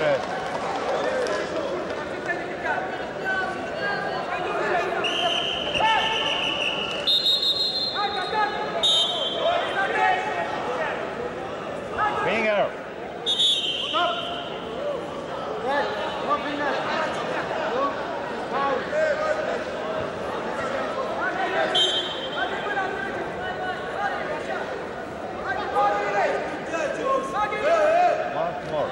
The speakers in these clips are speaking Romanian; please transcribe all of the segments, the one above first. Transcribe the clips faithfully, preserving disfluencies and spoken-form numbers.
red. Finger. Stop. Red. No finger. Blue. Foul. Once more.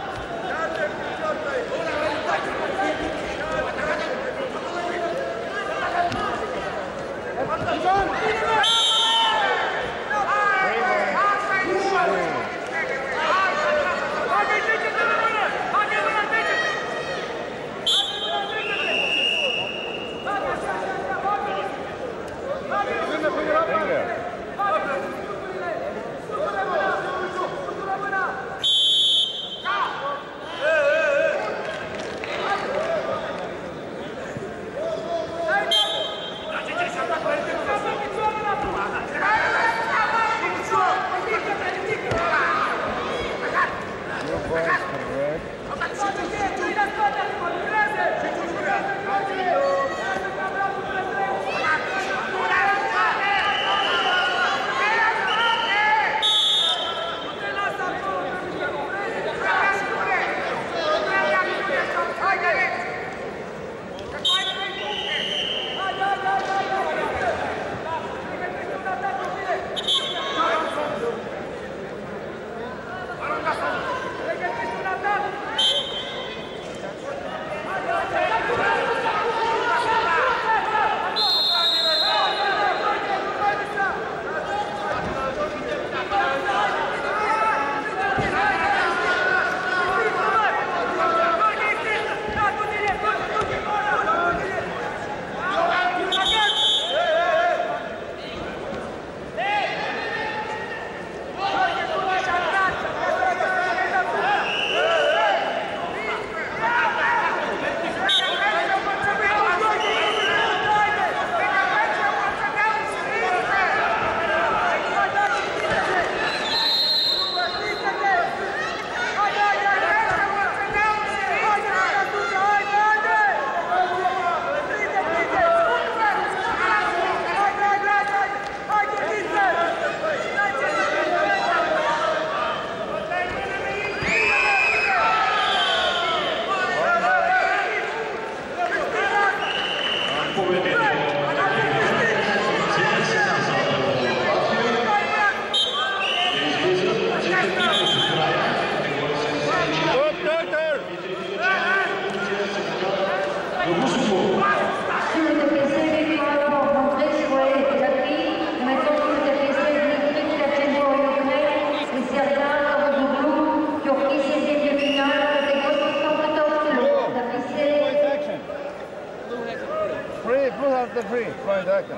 The free, point action.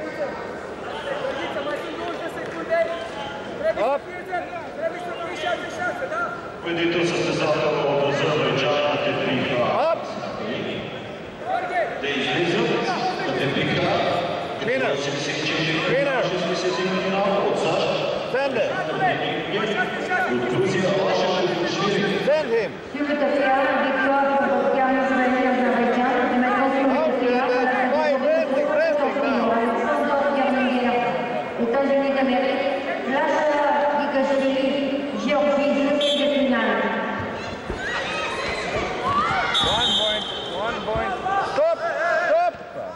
Up. Păditul să se zată o Azerbaijan de Trica. Up. De izliză, de Trica. Winner. Winner. Send it. Send him. États-Unis d'Amérique, Lasha Vikashvili, Géorgie, huitième de finale. One point, one point. Stop, stop.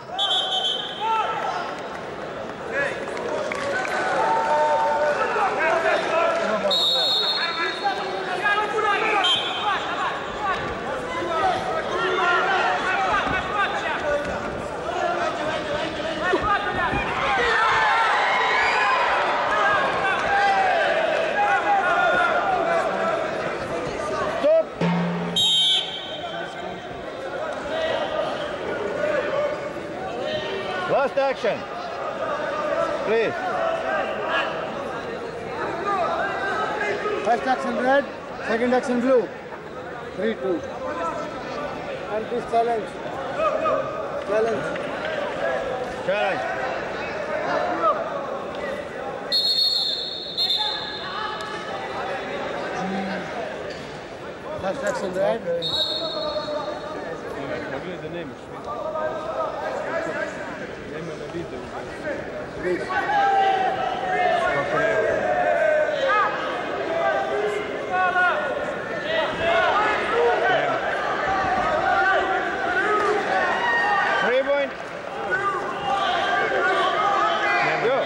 Last action, please. First action red, second action blue. three two. And this challenge. Challenge. Challenge. Last action red. Mogli da nemaš. Nema na videu. Vidi. Kako nema? Three point. Go.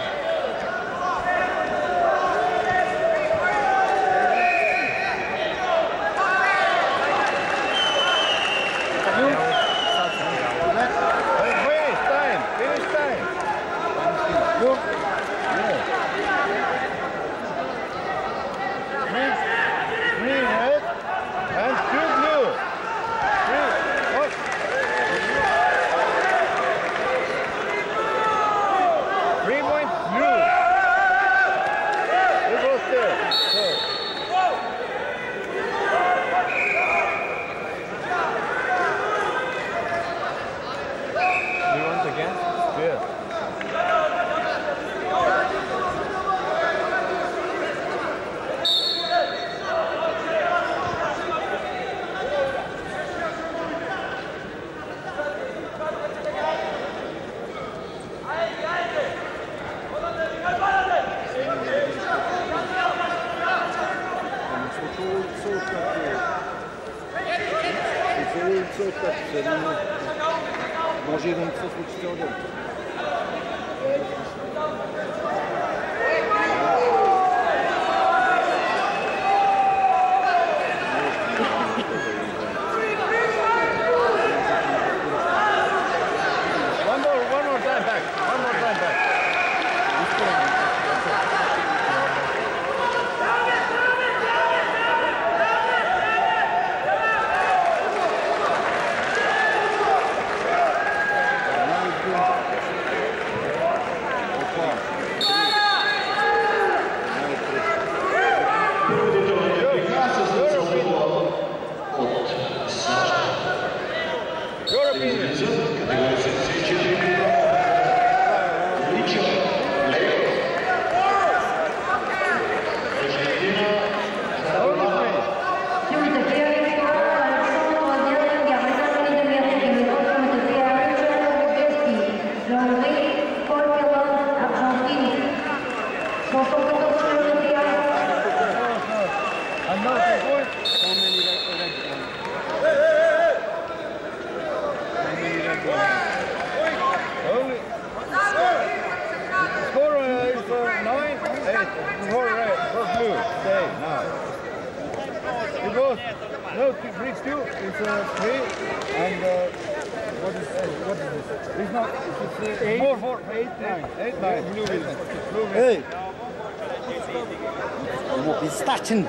Finish time. Finish time. Go. Yeah. Three, three red and two blue. Three. Oh. Three point blue. Who goes there? Go. Do you want again? Yeah. Може и да не се случи цял ден. One more, one more time back. One more time back. Your opinion. Another point. How many red red ones? How many red ones? Only. The score uh, is uh, nine, eight. For red, for blue. Stay now. It goes. No, two, bridge two. It's uh, three, and uh, what is uh, what is this? It's not. It's uh, eight. Four, four, eight, nine, eight, nine. Blue wins. Blue wins. Hey! Ему пистачин!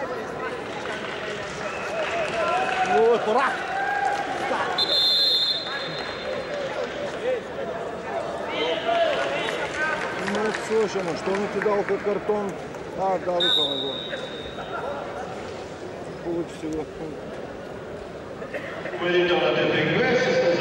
О, дурак! Ну, слушай, ну что он тебе дал как картон? А, да, выпал его. Получится его. Quelli della T V